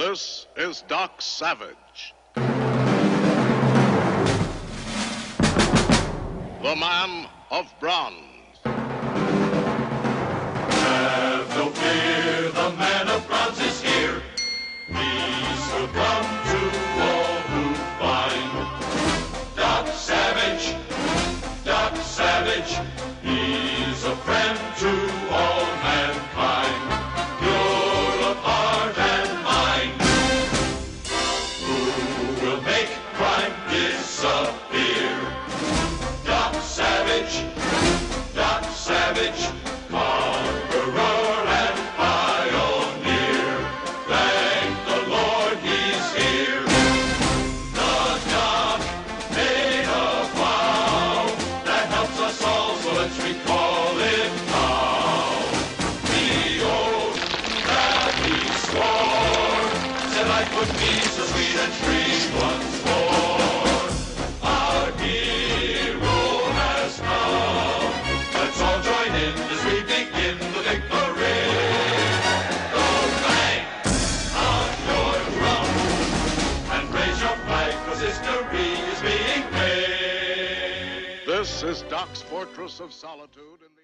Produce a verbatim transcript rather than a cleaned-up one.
This is Doc Savage, the man of bronze. Have no fear, the man of bronze is here. Peace will come to all who find Doc Savage, Doc Savage. He's a friend to all mankind, pure of heart and mind, who will make crime disappear. Doc Savage, Doc Savage, conqueror and pioneer. Thank the Lord he's here. The Doc made a vow that helps us all, so let's recall it now. The oath that he swore said life would be so sweet and free once more. Our hero has come. Let's all join in as we begin the victory. Go bang on your drum and raise your flag, 'cause history is being made. This is Doc's Fortress of Solitude. In